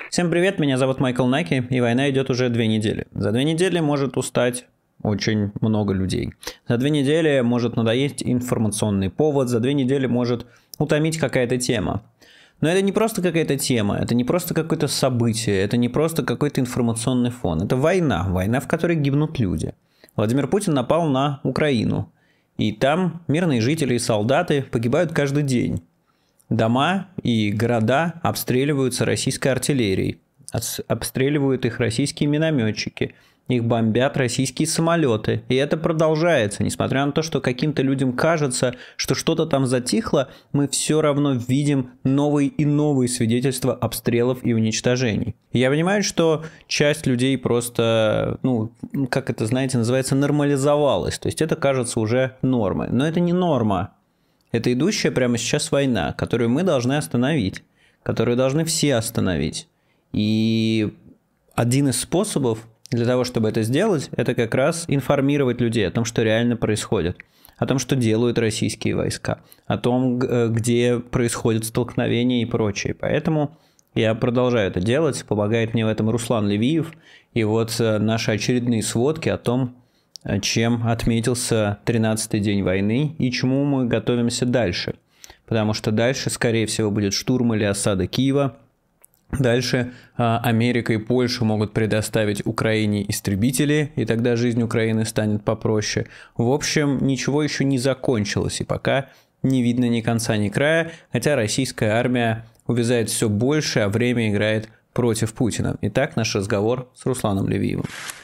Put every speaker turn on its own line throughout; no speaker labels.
Всем привет, меня зовут Майкл Наки, и война идет уже 2 недели. За 2 недели может устать очень много людей. За 2 недели может надоесть информационный повод, за 2 недели может утомить какая-то тема. Но это не просто какая-то тема, это не просто какое-то событие, это не просто какой-то информационный фон. Это война, в которой гибнут люди. Владимир Путин напал на Украину, и там мирные жители и солдаты погибают каждый день. Дома и города обстреливаются российской артиллерией, обстреливают их российские минометчики, их бомбят российские самолеты. И это продолжается, несмотря на то, что каким-то людям кажется, что что-то там затихло, мы все равно видим новые и новые свидетельства обстрелов и уничтожений. Я понимаю, что часть людей просто, как это, знаете, называется, нормализовалась. То есть это кажется уже нормой. Но это не норма. Это идущая прямо сейчас война, которую мы должны остановить, которую должны все остановить. И один из способов для того, чтобы это сделать, это как раз информировать людей о том, что реально происходит, о том, что делают российские войска, о том, где происходят столкновения и прочее. Поэтому я продолжаю это делать, помогает мне в этом Руслан Левиев. И вот наши очередные сводки о том, чем отметился 13-й день войны и чему мы готовимся дальше. Потому что дальше, скорее всего, будет штурм или осада Киева. Дальше Америка и Польша могут предоставить Украине истребители, и тогда жизнь Украины станет попроще. В общем, ничего еще не закончилось, и пока не видно ни конца, ни края, хотя российская армия увязает все больше, а время играет против Путина. Итак, наш разговор с Русланом Левиевым.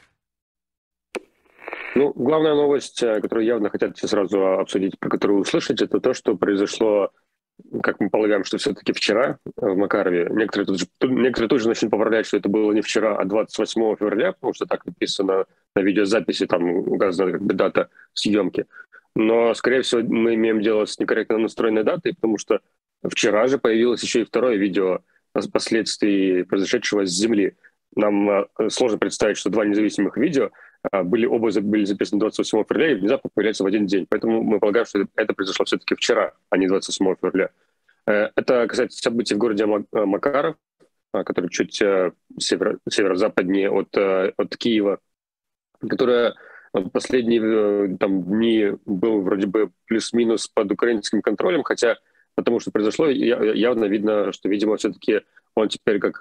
Главная новость, которую явно хотят все сразу обсудить, про которую услышать, это то, что произошло, как мы полагаем, что все-таки вчера в Макарове. Некоторые тут же начнут поправлять, что это было не вчера, а 28 февраля, потому что так написано на видеозаписи, там указана как бы дата съемки. Но, скорее всего, мы имеем дело с некорректно настроенной датой, потому что вчера же появилось еще и второе видео последствий произошедшего с Земли. Нам сложно представить, что два независимых видео оба были записаны 28 февраля и внезапно появляются в один день. Поэтому мы полагаем, что это произошло все-таки вчера, а не 28 февраля. Это касается событий в городе Макаров, который чуть северо-западнее от Киева, которое в последние дни был вроде бы плюс-минус под украинским контролем, хотя потому что произошло, явно видно, что, видимо, все-таки он теперь как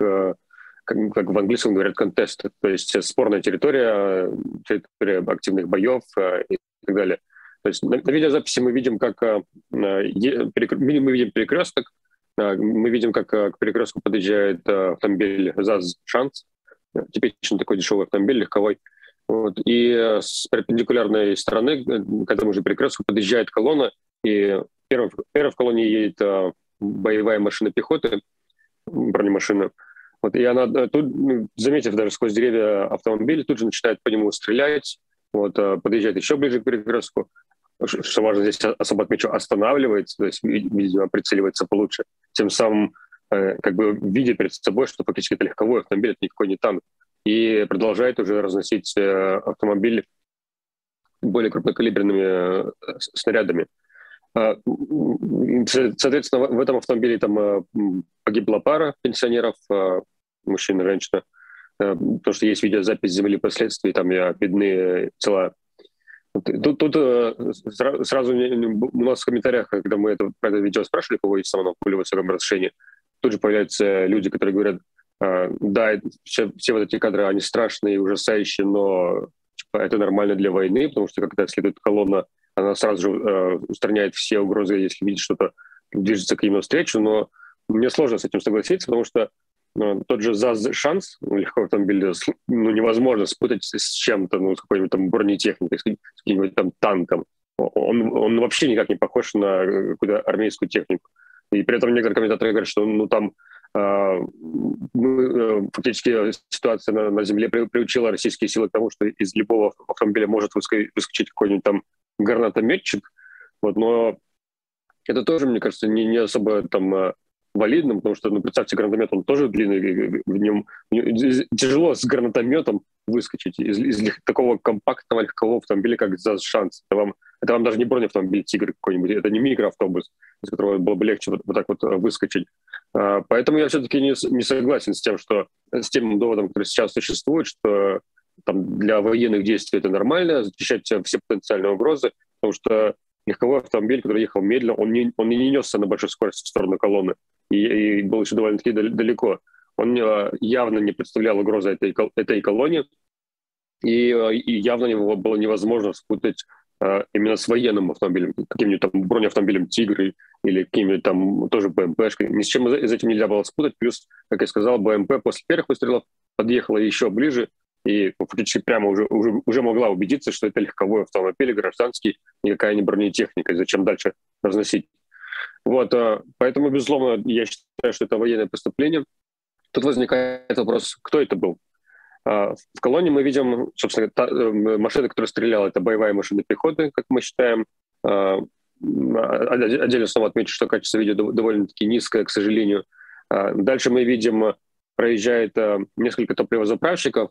в английском говорят, contested, то есть спорная территория активных боев и так далее. То есть на видеозаписи мы видим, как мы видим перекресток, мы видим, как к перекрестку подъезжает автомобиль ЗАЗ-Шанс, типичный такой дешевый автомобиль, легковой. Вот. И с перпендикулярной стороны, к этому же перекрестку, подъезжает колонна, и первой в колонне едет боевая машина пехоты, бронемашина. Вот, и она тут, заметив даже сквозь деревья автомобиль, тут же начинает по нему стрелять, подъезжает еще ближе к перекрестку, что важно здесь особо отмечу, останавливается, то есть, видимо, прицеливается получше, тем самым видит перед собой, что фактически это легковой автомобиль, это никакой не танк, и продолжает уже разносить автомобиль более крупнокалиберными снарядами. Соответственно, в этом автомобиле там погибла пара пенсионеров, мужчина и женщина, потому что есть видеозапись земли последствий, там видны тела. Тут сразу у нас в комментариях, когда мы про это видео спрашивали, кого есть в самом более высоком разрешении, тут же появляются люди, которые говорят, да, все вот эти кадры, они страшные и ужасающие, но это нормально для войны, потому что когда следует колонна, она сразу же устраняет все угрозы, если видит что-то движется к ним навстречу, но мне сложно с этим согласиться, потому что тот же ЗАЗ-Шанс, легковой автомобиль, невозможно спутать с чем-то, с какой-нибудь там бронетехникой, с каким-нибудь там танком. Он вообще никак не похож на какую-то армейскую технику. И при этом некоторые комментаторы говорят, что фактически ситуация на земле приучила российские силы к тому, что из любого автомобиля может выскочить какой-нибудь там гранатометчик. Но это тоже, мне кажется, не особо валидным, потому что, представьте, гранатомет, он тоже длинный, в нем тяжело с гранатометом выскочить из такого компактного легкового автомобиля, как ЗАЗ-Шанс. Это вам даже не бронеавтомобиль «Тигр» какой-нибудь, это не микроавтобус, из которого было бы легче вот так вот выскочить. Поэтому я все-таки не согласен с тем, что с тем доводом, который сейчас существует, что там, для военных действий это нормально, защищать все потенциальные угрозы, потому что легковой автомобиль, который ехал медленно, он не несся на большой скорости в сторону колонны и был еще довольно-таки далеко. Он явно не представлял угрозы этой колонне, и явно его было невозможно спутать именно с военным автомобилем, каким-нибудь там бронеавтомобилем «Тигр» или каким-нибудь там тоже БМПшкой. Ни с чем из этим нельзя было спутать. Плюс, как я сказал, БМП после первых выстрелов подъехала еще ближе и фактически прямо уже могла убедиться, что это легковой автомобиль, гражданский, никакая не бронетехника. И зачем дальше разносить? Вот, поэтому, безусловно, я считаю, что это военное преступление. Тут возникает вопрос, кто это был? В колонне мы видим, собственно, машина, которая стреляла, это боевая машина пехоты, как мы считаем. Отдельно снова отмечу, что качество видео довольно-таки низкое, к сожалению. Дальше мы видим, проезжает несколько топливозаправщиков,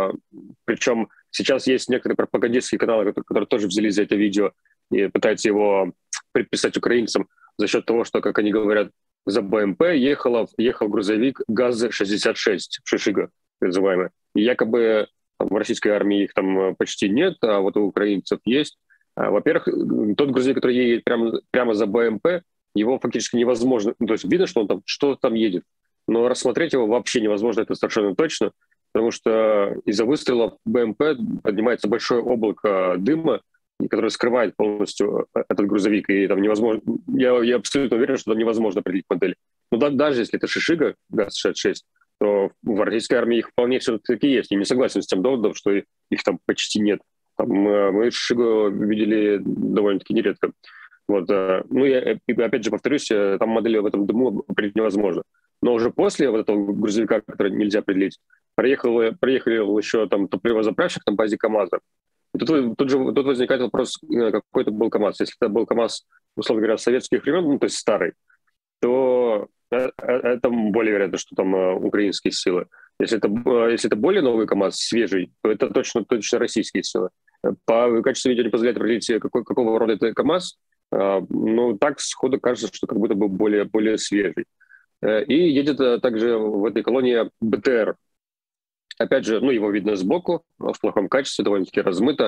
причем сейчас есть некоторые пропагандистские каналы, которые тоже взялись за это видео и пытаются его приписать украинцам за счет того, что, как они говорят, за БМП ехал грузовик ГАЗ-66, Шишига, называемый. И якобы в российской армии их там почти нет, а вот у украинцев есть. Во-первых, тот грузовик, который едет прямо за БМП, его фактически невозможно... То есть видно, что он там что-то там едет, но рассмотреть его вообще невозможно, это совершенно точно, потому что из-за выстрелов БМП поднимается большое облако дыма, которое скрывает полностью этот грузовик, и там невозможно... Я абсолютно уверен, что там невозможно определить модель. Но даже если это Шишига ГАЗ-66, то в российской армии их вполне все-таки есть. Я не согласен с тем доводом, что их там почти нет. Там, мы Шишигу видели довольно-таки нередко. Вот, ну, я опять же повторюсь, там модели в этом дыму определить невозможно. Но уже после вот этого грузовика, который нельзя определить, проехали еще там топливозаправщик на базе КАМАЗа. И тут возникает вопрос, какой это был КАМАЗ. Если это был КАМАЗ, условно говоря, советских времен, ну, то есть старый, то это более вероятно, что там украинские силы. Если это более новый КАМАЗ, свежий, то это точно российские силы. По качеству видео не позволяет определить, какого рода это КАМАЗ. Ну, так сходу кажется, что как будто бы более свежий. И едет также в этой колонии БТР. Опять же, ну, его видно сбоку, в плохом качестве, довольно-таки размыто.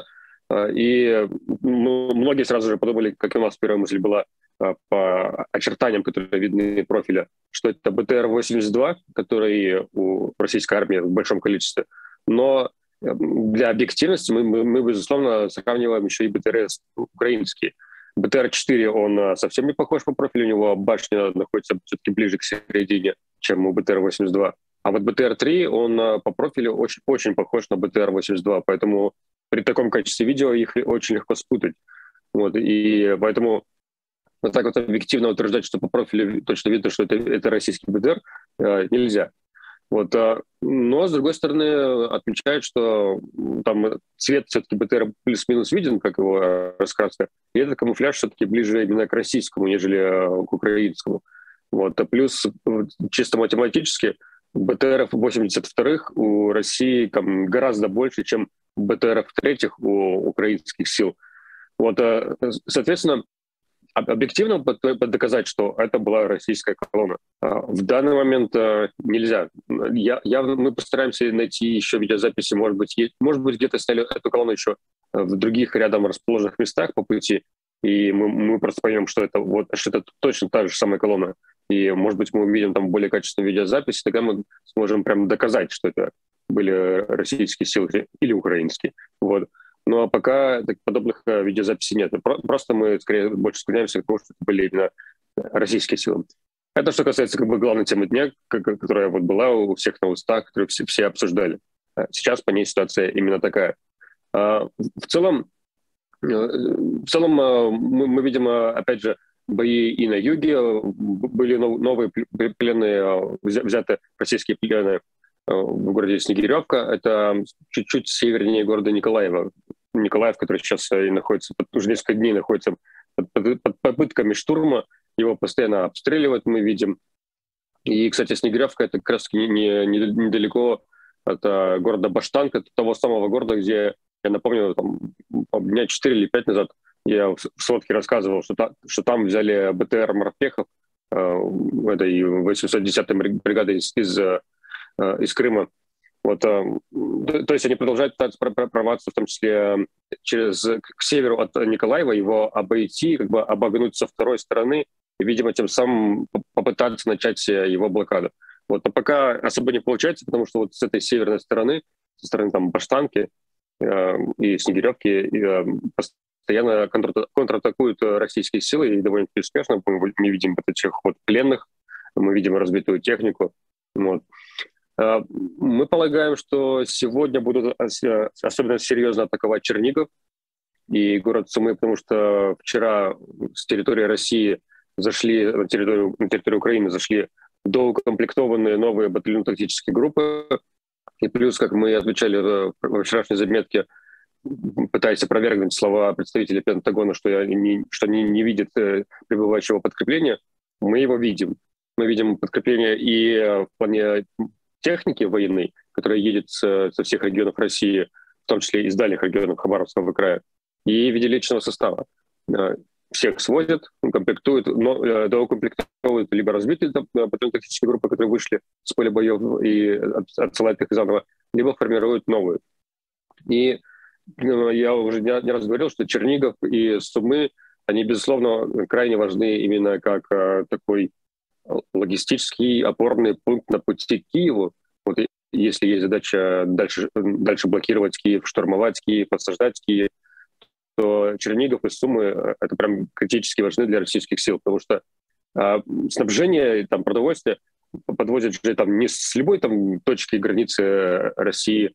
И многие сразу же подумали, как и у нас первая мысль была, по очертаниям, которые видны профиля, что это БТР-82, который у российской армии в большом количестве. Но для объективности мы безусловно, сравниваем еще и БТР украинские. БТР-4, он совсем не похож по профилю, у него башня находится все-таки ближе к середине, чем у БТР-82. А вот БТР-3, он по профилю очень, очень похож на БТР-82, поэтому при таком качестве видео их очень легко спутать. Вот, и поэтому вот так вот объективно утверждать, что по профилю точно видно, что это российский БТР, нельзя. Вот, но, с другой стороны, отмечают, что там цвет все-таки БТР плюс-минус виден, как его раскраска, и этот камуфляж все-таки ближе именно к российскому, нежели к украинскому. Вот, а плюс чисто математически БТРов 82-х у России там гораздо больше, чем БТРов 3-х у украинских сил. Вот, соответственно, объективно доказать, что это была российская колонна, в данный момент нельзя. Мы постараемся найти еще видеозаписи, может быть где-то сняли эту колонну еще в других рядом расположенных местах по пути, и мы просто поймем, что это точно та же самая колонна. И, может быть, мы увидим там более качественную видеозапись, тогда мы сможем прям доказать, что это были российские силы или украинские. Вот. Ну а пока подобных видеозаписей нет. Просто мы скорее больше склоняемся к тому, что это были именно российские силы. Это что касается как бы главной темы дня, которая вот была у всех на устах, которую все обсуждали. Сейчас по ней ситуация именно такая. В целом мы видим, опять же, бои и на юге, были новые пленные, взяты российские пленные в городе Снегиревка. Это чуть-чуть севернее города Николаева. Николаев, который сейчас и находится, уже несколько дней находится под попытками штурма. Его постоянно обстреливают, мы видим. И, кстати, Снегиревка — это как раз недалеко от города Баштанка, того самого города, где, я напомню, там, дня 4 или 5 назад я в сводке рассказывал, что там взяли БТР морпехов этой 810-й бригады из из Крыма. Вот, то есть они продолжают пытаться прорваться, в том числе к северу от Николаева, его обойти, как бы обогнуть со второй стороны и, видимо, тем самым попытаться начать его блокаду. Вот, но пока особо не получается, потому что вот с этой северной стороны, со стороны там Баштанки и Снегиревки, постоянно контратакуют российские силы, и довольно-таки успешно. Мы видим этих вот пленных, мы видим разбитую технику. Вот. Мы полагаем, что сегодня будут особенно серьезно атаковать Чернигов и город Сумы, потому что вчера с территории России зашли, на территорию Украины зашли доукомплектованные новые батальонно-тактические группы. И плюс, как мы отмечали во вчерашней заметке, пытаясь опровергнуть слова представителей Пентагона, что они не видят прибывающего подкрепления, мы его видим. Мы видим подкрепление и в плане техники военной, которая едет со всех регионов России, в том числе из дальних регионов Хабаровского края, и в виде личного состава. Всех свозят, комплектуют, доукомплектовывают либо разбитые батальонно-тактические группы, которые вышли с поля боев и отсылают их заново, либо формируют новые. И я уже не раз говорил, что Чернигов и Сумы, они, безусловно, крайне важны именно как такой логистический опорный пункт на пути к Киеву. Вот если есть задача дальше блокировать Киев, штурмовать Киев, осаждать Киев, то Чернигов и Сумы — это прям критически важны для российских сил, потому что снабжение, там, продовольствие подвозят же там не с любой там точки границы России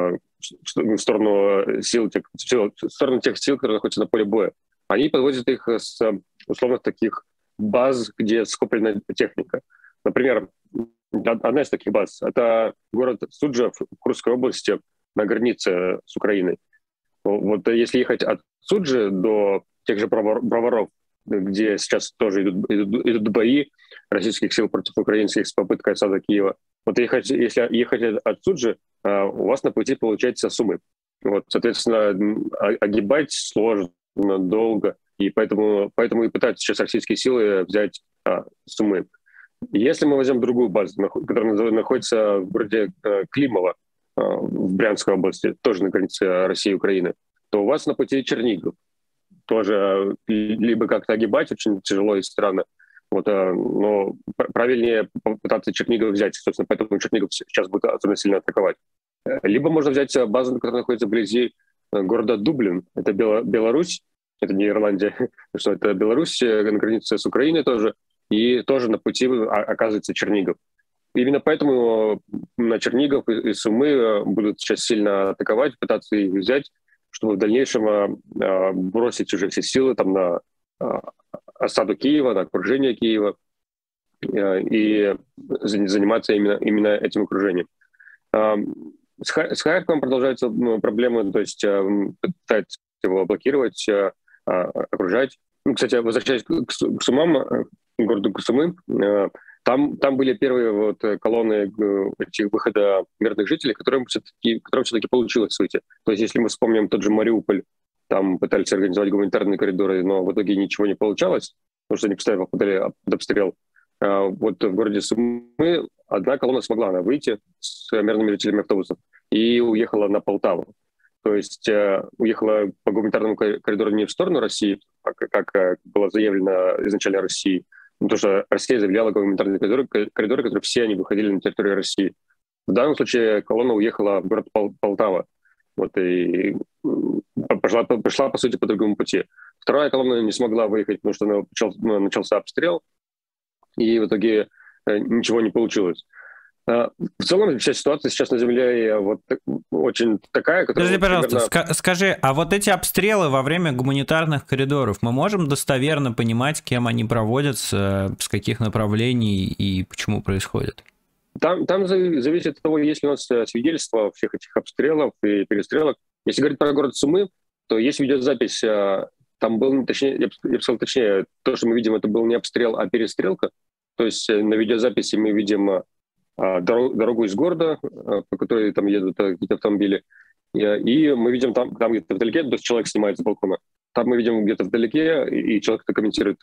в сторону тех сил, которые находятся на поле боя. Они подвозят их с условно таких баз, где скоплена техника. Например, одна из таких баз — это город Суджа в Курской области на границе с Украиной. Вот если ехать от Суджи до тех же Броваров, где сейчас тоже идут бои российских сил против украинских с попыткой осады Киева, вот если ехать от Суджи, у вас на пути получается Сумы. Вот, соответственно, огибать сложно, долго, и поэтому и пытаются сейчас российские силы взять Сумы. Если мы возьмем другую базу, которая находится в городе Климово в Брянской области, тоже на границе России и Украины, то у вас на пути Чернигов. Тоже либо как-то огибать очень тяжело и странно, вот, но правильнее попытаться Чернигов взять, собственно, поэтому Чернигов сейчас будет особенно сильно атаковать. Либо можно взять базу, которая находится вблизи города Дублин, это Беларусь, это не Ирландия, что это Беларусь, на границе с Украиной тоже, и тоже на пути оказывается Чернигов. Именно поэтому на Чернигов и Сумы будут сейчас сильно атаковать, пытаться их взять, чтобы в дальнейшем бросить уже все силы там на осаду Киева, на окружение Киева и заниматься именно этим окружением. С Харьковом продолжаются проблемы, то есть пытаются его блокировать, окружать. Кстати, возвращаясь к Сумам, к городу Сумы, там были первые вот колонны выхода мирных жителей, которым все-таки получилось выйти. То есть если мы вспомним тот же Мариуполь, там пытались организовать гуманитарные коридоры, но в итоге ничего не получалось, потому что они постоянно попадали под обстрел. Вот в городе Сумы одна колонна смогла выйти с мирными жителями автобусов и уехала на Полтаву. То есть уехала по гуманитарному коридору не в сторону России, как было заявлено изначально Россией, потому что Россия заявляла гуманитарные коридоры, которые все они выходили на территорию России. В данном случае колонна уехала в город Полтава. Вот, и пошла, по сути, по другому пути. Вторая колонна не смогла выехать, потому что начался обстрел, и в итоге ничего не получилось. В целом, вся ситуация сейчас на Земле вот очень такая, которая...
Подожди, пожалуйста, скажи, а вот эти обстрелы во время гуманитарных коридоров, мы можем достоверно понимать, кем они проводятся, с каких направлений и почему происходят?
Там зависит от того, есть ли у нас свидетельства всех этих обстрелов и перестрелок. Если говорить про город Сумы, то есть видеозапись. Там был, точнее, я бы сказал точнее, то, что мы видим, это был не обстрел, а перестрелка. То есть на видеозаписи мы видим дорогу из города, по которой там едут какие-то автомобили. И мы видим там где-то вдалеке, то есть человек снимает с балкона. Там мы видим где-то вдалеке, и человек это комментирует,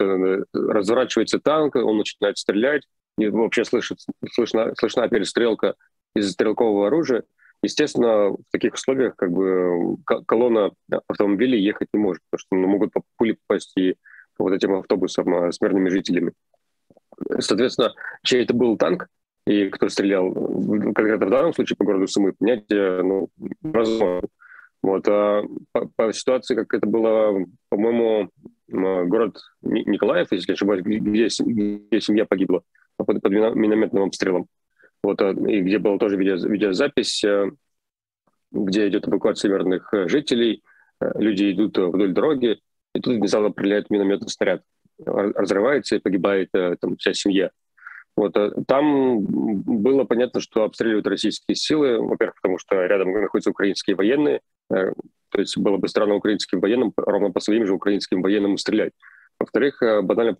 разворачивается танк, он начинает стрелять, и вообще слышна перестрелка. из стрелкового оружия. Естественно, в таких условиях как бы колонна автомобилей ехать не может, потому что могут пули попасть и по вот этим автобусам с мирными жителями. Соответственно, чей это был танк и кто стрелял, конкретно в данном случае по городу Сумы, понять невозможно. Вот. А по ситуации, как это было, по-моему, город Николаев, если не ошибаюсь, где семья погибла под минометным обстрелом. Вот, и где была тоже видеозапись, где идет эвакуация мирных жителей, люди идут вдоль дороги, и тут внезапно прилетает минометный снаряд, разрывается и погибает там вся семья. Вот, там было понятно, что обстреливают российские силы, во-первых, потому что рядом находятся украинские военные, то есть было бы странно украинским военным ровно по своим же украинским военным стрелять. Во-вторых, банально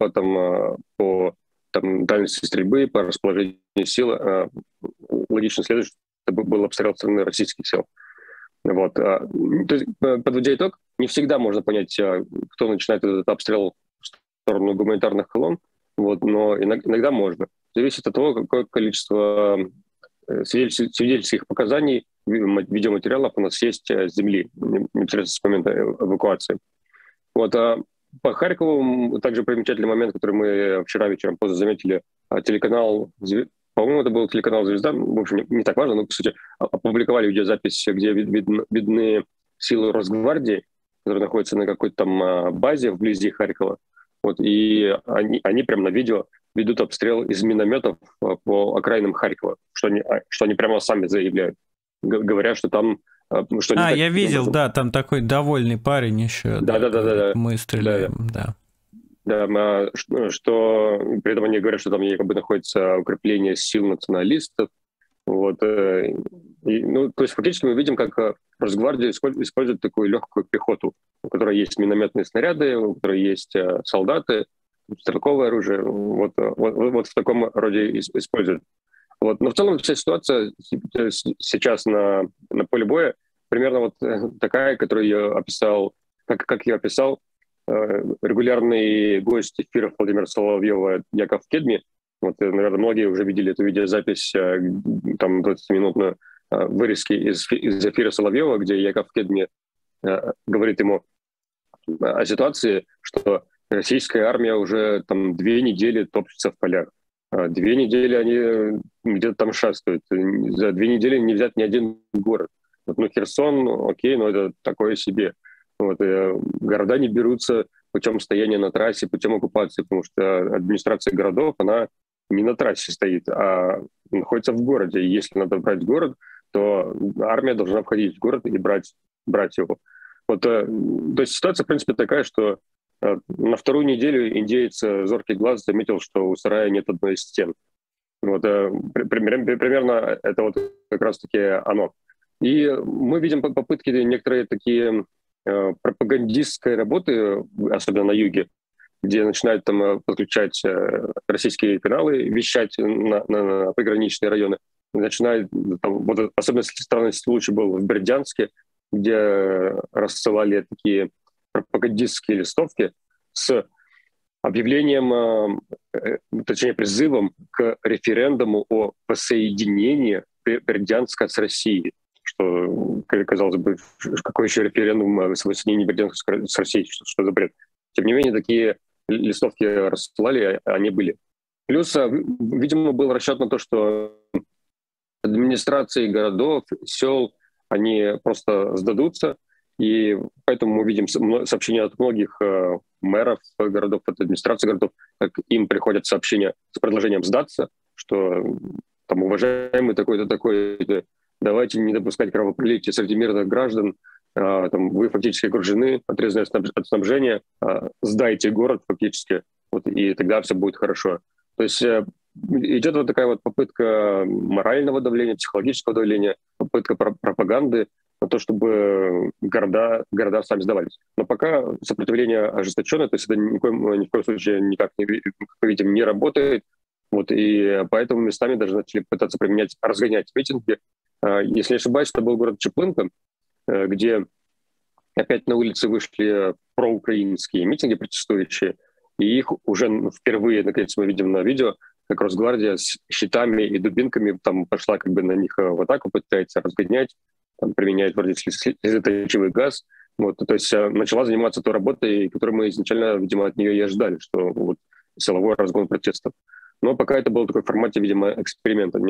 по дальности стрельбы, по расположению сил, логично следует, что это был обстрел со стороны российских сил. Вот. То есть, подводя итог, не всегда можно понять, кто начинает этот обстрел в сторону гуманитарных колонн, вот, но иногда можно. Зависит от того, какое количество свидетельских показаний, видеоматериалов у нас есть с земли, непосредственно с момента эвакуации. Вот. По Харькову также примечательный момент, который мы вчера вечером поздно заметили, телеканал, по-моему, это был телеканал «Звезда», в общем, не так важно, но, кстати, опубликовали видеозапись, где видны силы Росгвардии, которые находятся на какой-то там базе вблизи Харькова. Вот, и они прямо на видео ведут обстрел из минометов по окраинам Харькова, что они прямо сами заявляют, говоря, что там...
я видел, да, там такой довольный парень еще.
Да.
Мы стреляем, да.
Да, что при этом они говорят, что там якобы находится укрепление сил националистов. Вот. То есть фактически мы видим, как Росгвардия использует такую легкую пехоту, у которой есть минометные снаряды, у которой есть солдаты, стрелковое оружие. Вот в таком роде используют. Вот. Но в целом вся ситуация сейчас на поле боя примерно вот такая, которую я описал, как я описал, регулярный гость эфиров Владимира Соловьева Яков Кедми. Вот, наверное, многие уже видели эту видеозапись, там 20-минутную вырезки из эфира Соловьева, где Яков Кедми говорит ему о ситуации, что российская армия уже там 2 недели топчется в полях. 2 недели они где-то там шастают. За 2 недели не взят ни один город. Вот, Херсон, окей, но это такое себе. Вот, города не берутся путем стояния на трассе, путем оккупации, потому что администрация городов, она не на трассе стоит, а находится в городе. И если надо брать город, то армия должна входить в город и брать его. Вот, то есть ситуация, в принципе, такая, что на 2-ю неделю индеец зоркий глаз заметил, что у сарая нет одной из стен. Вот, примерно это вот как раз-таки оно. И мы видим попытки некоторые такие пропагандистской работы, особенно на юге, где начинают там подключать российские каналы, вещать на приграничные районы. Начинают, там, вот особенно странный случай был в Бердянске, где рассылали такие пропагандистские листовки с объявлением, точнее призывом к референдуму о воссоединении Бердянска с Россией. Что, казалось бы, какой еще референдум о воссоединении Бердянска с Россией, что за бред. Тем не менее, такие листовки рассылали, они были. Плюс, видимо, был расчет на то, что администрации городов, сел, они просто сдадутся, и поэтому мы видим сообщения от многих мэров городов, от администрации городов, как им приходят сообщения с предложением сдаться, что там, уважаемый такой-то, такой-то, давайте не допускать кровопролития среди мирных граждан, там, вы фактически окружены, отрезаны от снабжения, сдайте город фактически, вот, и тогда все будет хорошо. То есть идет вот такая вот попытка морального давления, психологического давления, попытка пропаганды на то, чтобы города сами сдавались. Но пока сопротивление ожесточенное, то есть это ни в коем случае никак, мы видим, не работает. Вот, и поэтому местами даже начали пытаться разгонять митинги. Если не ошибаюсь, это был город Чаплынка, где опять на улицы вышли проукраинские митинги протестующие, и их уже впервые, наконец, мы видим на видео, как Росгвардия с щитами и дубинками там пошла как бы на них в атаку, пытается разгонять, там, применяет вроде слезоточивый газ. Вот, то есть начала заниматься той работой, которую мы изначально, видимо, от нее и ожидали, что вот силовой разгон протестов. Но пока это было в такой формате, видимо, эксперимента,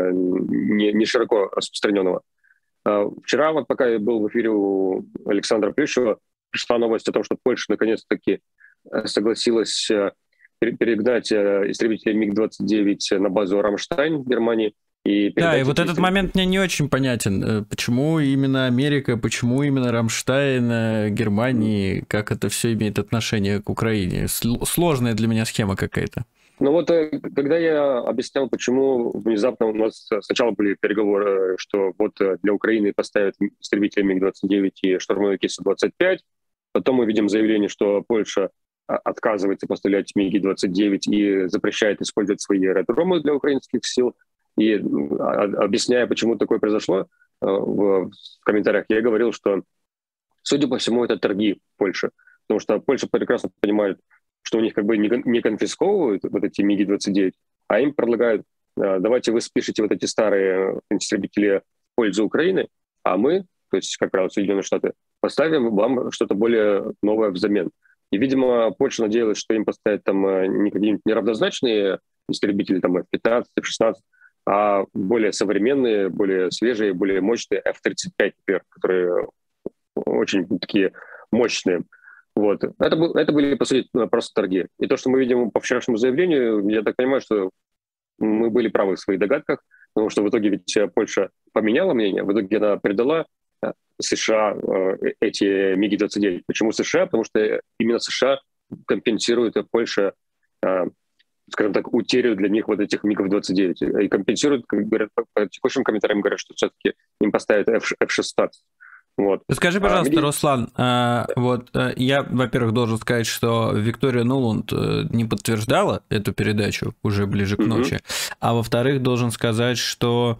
не широко распространенного. Вчера, вот пока я был в эфире у Александра Плющева, пришла новость о том, что Польша наконец-таки согласилась перегнать истребители МиГ-29 на базу «Рамштайн» в Германии.
Да, и вот этот момент мне не очень понятен. Почему именно Америка, почему именно Рамштайн, Германии, как это все имеет отношение к Украине? Сложная для меня схема какая-то.
Ну вот, когда я объяснял, почему внезапно у нас сначала были переговоры, что вот для Украины поставят истребители МиГ-29 и штурмовики Су-25, потом мы видим заявление, что Польша отказывается поставлять МиГи-29 и запрещает использовать свои аэродромы для украинских сил. И объясняя, почему такое произошло, в комментариях я говорил, что, судя по всему, это торги Польши. Потому что Польша прекрасно понимает, что у них как бы не конфисковывают вот эти МиГи-29, а им предлагают, давайте вы спишите вот эти старые истребители в пользу Украины, а мы, то есть, как правило, Соединенные Штаты, поставим вам что-то более новое взамен. И, видимо, Польша надеялась, что им поставят там не какие-нибудь неравнозначные истребители, там F-15, F-16, а более современные, более свежие, более мощные F-35, например, которые очень такие мощные. Вот. Это были, по сути, просто торги. И то, что мы видим по вчерашнему заявлению, я так понимаю, что мы были правы в своих догадках, потому что в итоге ведь Польша поменяла мнение, в итоге она передала США эти МиГи-29. Почему США? Потому что именно США компенсируют Польше, скажем так, утерю для них вот этих МиГов-29. И компенсируют, как говорят, по текущим комментариям говорят, что все-таки им поставят F-16. Вот.
Скажи, пожалуйста, Руслан, вот я, во-первых, должен сказать, что Виктория Нуланд не подтверждала эту передачу уже ближе к ночи, а во-вторых, должен сказать, что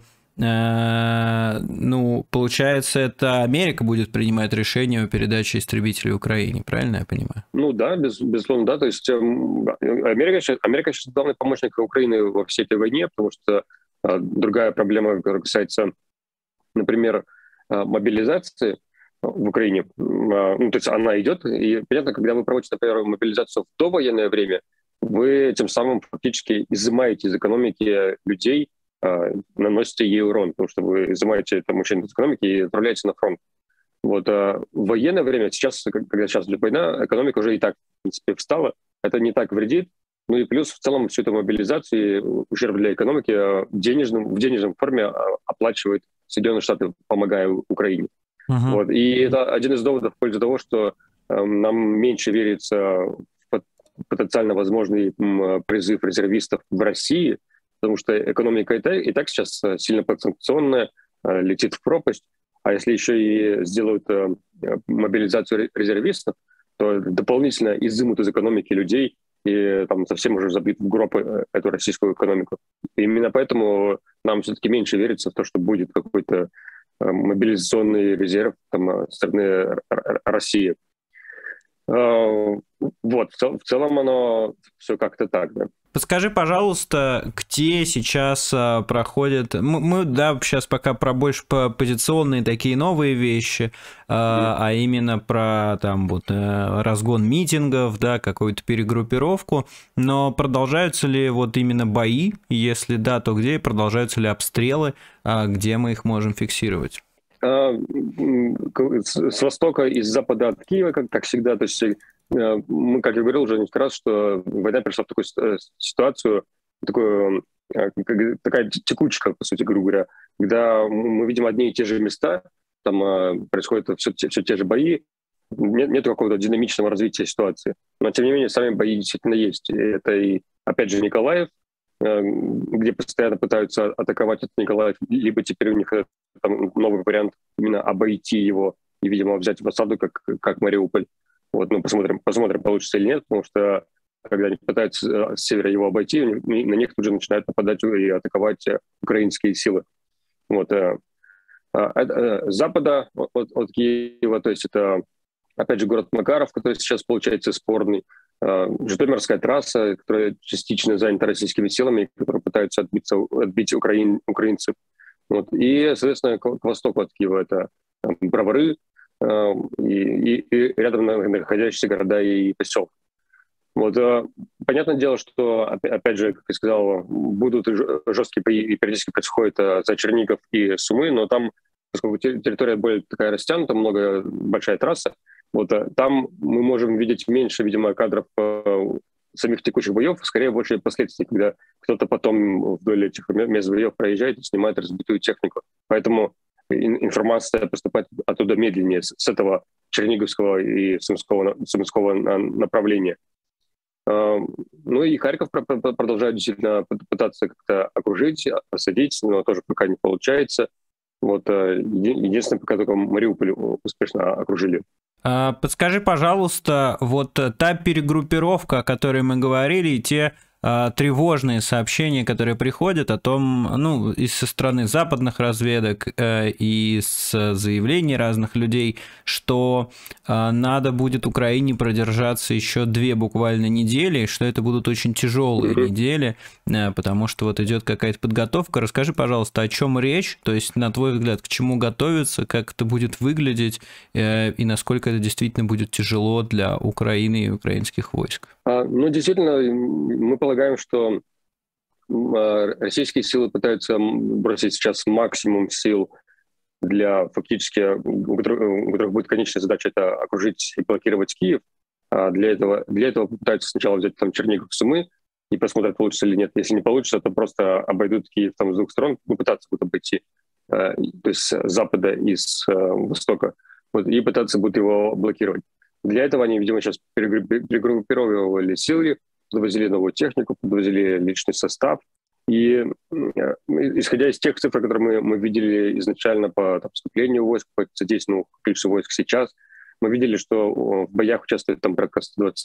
ну, получается, это Америка будет принимать решение о передаче истребителей Украине, правильно я понимаю?
Ну да, безусловно, да. То есть Америка сейчас главный помощник Украины во всей этой войне, потому что другая проблема, которая касается, например, мобилизации в Украине, ну, то есть она идет, и понятно, когда вы проводите, например, мобилизацию в довоенное время, вы тем самым фактически изымаете из экономики людей, наносите ей урон, потому что вы изымаете там мужчин из экономики и отправляете на фронт. Вот, в военное время, сейчас, когда сейчас идет война, экономика уже и так, в принципе, встала, это не так вредит. Ну и плюс в целом всю эту мобилизацию, ущерб для экономики в денежном форме оплачивает Соединенные Штаты, помогая Украине. Вот. И это один из доводов в пользу того, что нам меньше верится в потенциально возможный призыв резервистов в России, потому что экономика и так сейчас сильно подсанкционная, летит в пропасть. А если еще и сделают мобилизацию резервистов, то дополнительно изымут из экономики людей и там совсем уже забьют в гроб эту российскую экономику. И именно поэтому нам все-таки меньше верится в то, что будет какой-то мобилизационный резерв там, со стороны России. Вот, в целом оно все как-то так, да.
Подскажи, пожалуйста, где сейчас проходят... Мы, да, сейчас пока про больше позиционные такие новые вещи, а именно про там вот разгон митингов, да, какую-то перегруппировку, но продолжаются ли вот именно бои? Если да, то где? Продолжаются ли обстрелы? Где мы их можем фиксировать?
С востока и с запада от Киева, как всегда, то есть... Мы, как я говорил уже несколько раз, что война пришла в такую ситуацию, такая текучка, по сути, грубо говоря, когда мы видим одни и те же места, там происходят все те же бои, нет какого-то динамичного развития ситуации. Но, тем не менее, сами бои действительно есть. И это и, опять же, Николаев, где постоянно пытаются атаковать этот Николаев, либо теперь у них там новый вариант именно обойти его и, видимо, взять в осаду, как Мариуполь. Вот, ну, посмотрим, получится или нет, потому что когда они пытаются с севера его обойти, на них тут же начинают нападать и атаковать украинские силы. Вот, с запада от Киева, то есть это, опять же, город Макаров, который сейчас получается спорный, Житомирская трасса, которая частично занята российскими силами, которые пытаются отбить украинцев. Вот. И, соответственно, к востоку от Киева это Бровары и рядом находящиеся города и поселки. Вот. Понятное дело, что, опять же, как я сказал, будут жесткие и периодически происходят за Чернигов и Сумы, но там, поскольку территория более такая растянута, большая трасса, вот там мы можем видеть меньше, видимо, кадров самих текущих боев, скорее больше последствий, когда кто-то потом вдоль этих мест боев проезжает и снимает разбитую технику. Поэтому информация поступает оттуда медленнее, с этого Черниговского и Сумского направления. Ну и Харьков продолжает действительно пытаться как-то окружить, осадить, но тоже пока не получается. Вот единственное, пока только Мариуполь успешно окружили.
Подскажи, пожалуйста, вот та перегруппировка, о которой мы говорили, и те тревожные сообщения, которые приходят о том, ну, и со стороны западных разведок, и с заявлений разных людей, что надо будет Украине продержаться еще 2 буквально недели, что это будут очень тяжелые недели, потому что вот идет какая-то подготовка. Расскажи, пожалуйста, о чем речь, то есть, на твой взгляд, к чему готовиться, как это будет выглядеть, и насколько это действительно будет тяжело для Украины и украинских войск?
Ну, действительно, мы полагаем, что российские силы пытаются бросить сейчас максимум сил для фактически, у которых будет конечная задача это окружить и блокировать Киев. Для этого попытаются сначала взять там Чернигов, Сумы и посмотрят, получится или нет. Если не получится, то просто обойдут Киев там с 2 сторон, пытаться будут обойти, то есть с запада и с востока, вот, и пытаться будут его блокировать. Для этого они, видимо, сейчас перегруппировывали силы, подвозили новую технику, подвозили личный состав. И исходя из тех цифр, которые мы видели изначально по вступлению войск, по задействованному количеству войск сейчас, мы видели, что в боях участвует там порядка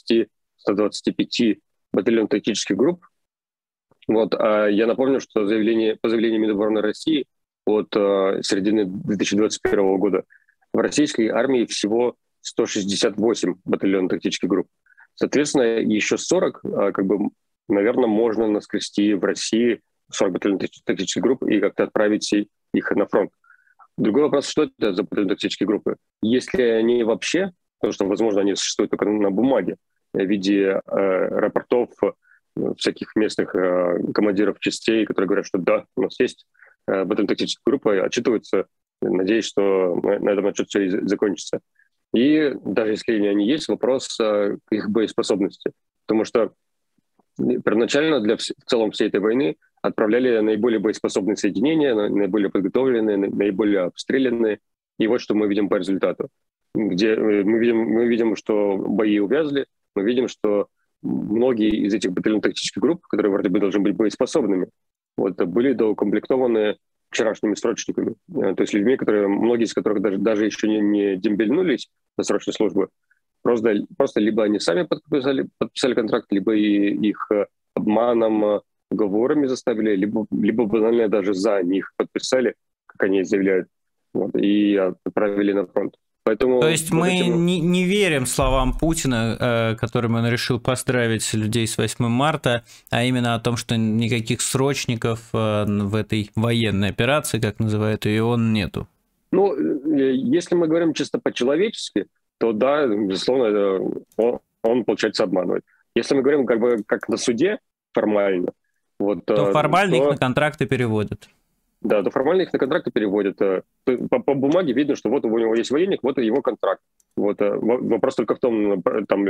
120-125 батальонов тактических групп. Вот. А я напомню, что по заявлению Минобороны России от середины 2021 года в российской армии всего 168 батальонов тактических групп. Соответственно, еще 40, наверное, можно наскрести в России 40 батальонов тактических групп и как-то отправить их на фронт. Другой вопрос, что это за батальоны тактические группы? Если они вообще, потому что, возможно, они существуют только на бумаге, в виде рапортов всяких местных командиров частей, которые говорят, что да, у нас есть батальон тактической группы, отчитываются, надеюсь, что на этом отчет все и закончится. И даже если они есть, вопрос их боеспособности. Потому что первоначально в целом всей этой войны отправляли наиболее боеспособные соединения, наиболее подготовленные, наиболее обстрелянные. И вот что мы видим по результату. Где мы видим, что бои увязли, мы видим, что многие из этих батальонов тактических групп, которые вроде бы должны быть боеспособными, вот, были доукомплектованы вчерашними срочниками. То есть людьми, многие из которых даже еще не дембельнулись на срочной службе, просто либо они сами подписали контракт, либо их обманом, уговорами заставили, либо банально даже за них подписали, как они заявляют, вот, и отправили на фронт. Поэтому
то есть мы не верим словам Путина, которым он решил поздравить людей с 8 марта, а именно о том, что никаких срочников в этой военной операции, как называют ее, он нету.
Ну, если мы говорим чисто по-человечески, то да, безусловно, он получается, обманывает. Если мы говорим как на суде формально, вот,
то формально их на контракты переводят.
Да, то формально их на контракты переводят. По бумаге видно, что вот у него есть военник, вот его контракт. Вот, вопрос только в том, там,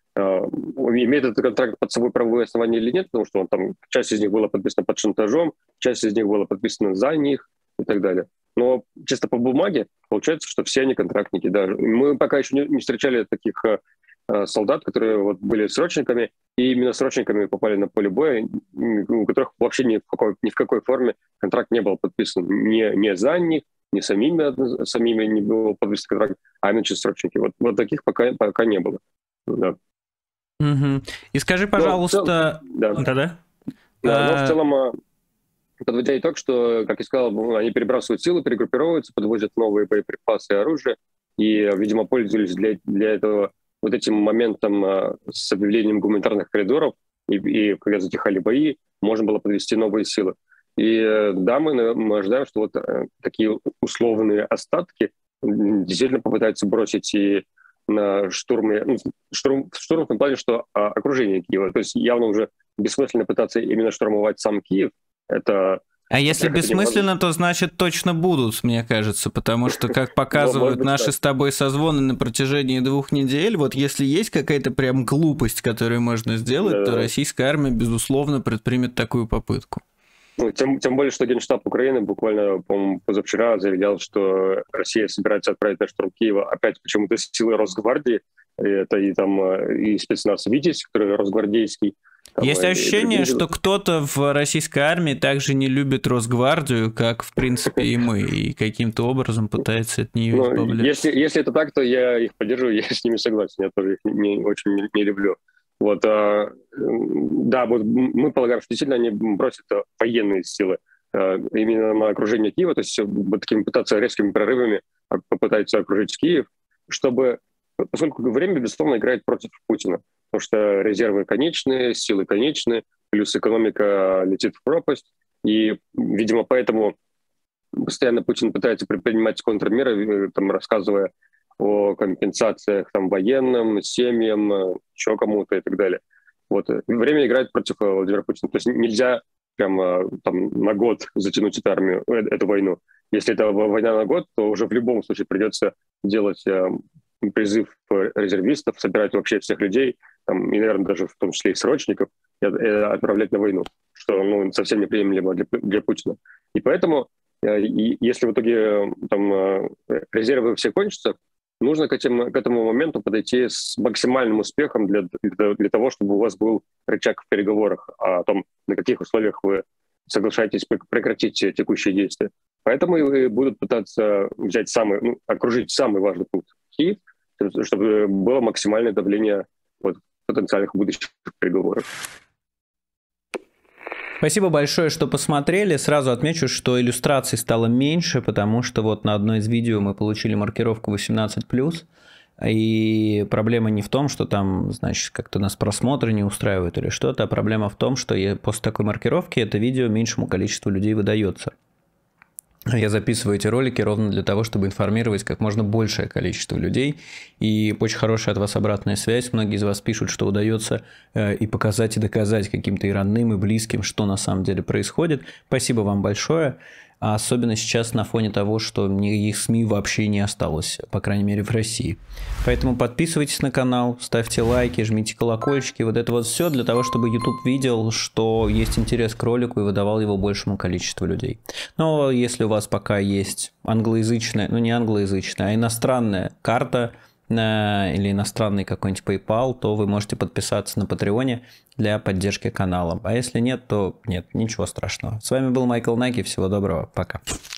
имеет этот контракт под собой правовые основания или нет, потому что он, там, часть из них была подписана под шантажом, часть из них была подписана за них и так далее. Но чисто по бумаге получается, что все они контрактники. Да. Мы пока еще не встречали таких солдат, которые вот были срочниками, и именно срочниками попали на поле боя, у которых вообще ни в какой форме контракт не был подписан. Не за них, не самими не был подписан контракт, а именно через срочники. Вот таких пока не было. Да.
Угу. И скажи, пожалуйста...
Но в целом, подводя итог, что, как я сказал, они перебрасывают силы, перегруппировываются, подвозят новые боеприпасы и оружие, и, видимо, пользовались для этого вот этим моментом с объявлением гуманитарных коридоров и когда затихали бои, можно было подвести новые силы. И да, мы ожидаем, что вот такие условные остатки действительно попытаются бросить и на штурм в том плане, что окружение Киева. То есть явно уже бессмысленно пытаться именно штурмовать сам Киев. Это...
А если бессмысленно, то значит точно будут, мне кажется, потому что, как показывают наши с тобой созвоны на протяжении 2 недель, вот если есть какая-то прям глупость, которую можно сделать, то российская армия, безусловно, предпримет такую попытку.
Ну, тем более, что Генштаб Украины буквально, по-моему, позавчера заявлял, что Россия собирается отправить на штурм Киева опять почему-то силы Росгвардии. Это и спецназ «Витязь», который росгвардейский.
Есть ощущение, что кто-то в российской армии также не любит Росгвардию, как, в принципе, и мы, и каким-то образом пытается от нее избавляться.
Если это так, то я их поддерживаю, я с ними согласен, я тоже их очень не люблю. Вот, да, вот мы полагаем, что действительно они бросят военные силы именно на окружение Киева, то есть вот такими пытаться резкими прорывами попытаются окружить Киев, поскольку время, безусловно, играет против Путина, потому что резервы конечные, силы конечные, плюс экономика летит в пропасть, и, видимо, поэтому постоянно Путин пытается предпринимать контрмеры, там, рассказывая о компенсациях там, военным, семьям, еще кому-то и так далее. Вот. Время играет против Владимира Путина. То есть нельзя прямо там, на год затянуть эту войну. Если это война на год, то уже в любом случае придется делать призыв резервистов, собирать вообще всех людей, там, и, наверное, даже в том числе и срочников, и отправлять на войну, что совсем неприемлемо для Путина. И поэтому, если в итоге там, резервы все кончатся, нужно к этому моменту подойти с максимальным успехом для того, чтобы у вас был рычаг в переговорах о том, на каких условиях вы соглашаетесь прекратить текущие действия. Поэтому и будут пытаться окружить самый важный пункт Киев, чтобы было максимальное давление потенциальных будущих переговоров.
Спасибо большое, что посмотрели. Сразу отмечу, что иллюстраций стало меньше, потому что вот на одно из видео мы получили маркировку 18+. И проблема не в том, что там, значит, как-то нас просмотры не устраивают или что-то, а проблема в том, что после такой маркировки это видео меньшему количеству людей выдается. Я записываю эти ролики ровно для того, чтобы информировать как можно большее количество людей. И очень хорошая от вас обратная связь. Многие из вас пишут, что удается и показать, и доказать каким-то и родным, и близким, что на самом деле происходит. Спасибо вам большое. А особенно сейчас на фоне того, что никаких СМИ вообще не осталось, по крайней мере в России. Поэтому подписывайтесь на канал, ставьте лайки, жмите колокольчики. Вот это вот все для того, чтобы YouTube видел, что есть интерес к ролику и выдавал его большему количеству людей. Но если у вас пока есть англоязычная, ну не англоязычная, а иностранная карта или иностранный какой-нибудь PayPal, то вы можете подписаться на Патреоне для поддержки канала. А если нет, то нет, ничего страшного. С вами был Майкл Наки, всего доброго, пока.